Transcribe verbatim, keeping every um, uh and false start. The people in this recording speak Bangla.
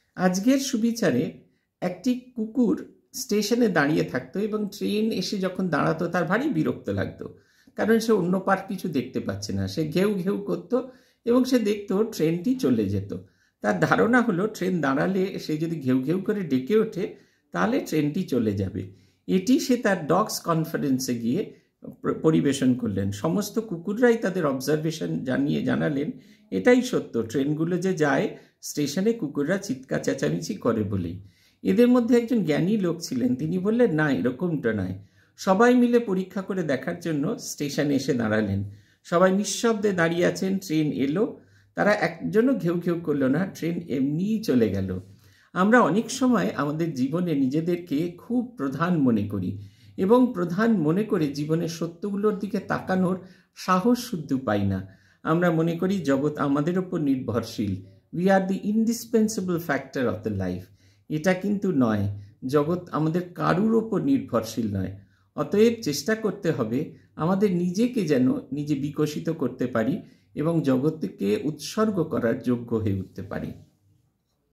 আজকের সুবিচারে একটি কুকুর স্টেশনে দাঁড়িয়ে থাকতো এবং ট্রেন এসে যখন দাঁড়াতো তার ভারী বিরক্ত লাগতো, কারণ সে অন্য পার কিছু দেখতে পাচ্ছে না। সে ঘেউ ঘেউ করতো এবং সে দেখতো ট্রেনটি চলে যেত। তার ধারণা হলো ট্রেন দাঁড়ালে সে যদি ঘেউ ঘেউ করে ডেকে ওঠে তাহলে ট্রেনটি চলে যাবে। এটি সে তার ডগস কনফারেন্সে গিয়ে পরিবেশন করলেন। সমস্ত কুকুররাই তাদের অবজারভেশন জানিয়ে জানালেন এটাই সত্য, ট্রেনগুলো যে যায় স্টেশনে কুকুররা চিৎকার চেঁচামেচি করে বলেই। এদের মধ্যে একজন জ্ঞানী লোক ছিলেন, তিনি বললেন না, এরকমটা নয়। সবাই মিলে পরীক্ষা করে দেখার জন্য স্টেশনে এসে দাঁড়ালেন। সবাই নিঃশব্দে দাঁড়িয়ে আছেন। ট্রেন এলো, তারা একজনও ঘেউ ঘেউ করলো না, ট্রেন এমনিই চলে গেল। আমরা অনেক সময় আমাদের জীবনে নিজেদেরকে খুব প্রধান মনে করি এবং প্রধান মনে করে জীবনের সত্যগুলোর দিকে তাকানোর সাহস শুদ্ধ পাই না। আমরা মনে করি জগৎ আমাদের ওপর নির্ভরশীল। We are the indispensable factor of the life. এটা কিন্তু নয়, জগৎ আমাদের কারুর ওপর নির্ভরশীল নয়। অতএব চেষ্টা করতে হবে আমাদের নিজেকে যেন নিজে বিকশিত করতে পারি এবং জগৎকে উৎসর্গ করার যোগ্য হয়ে উঠতে পারি।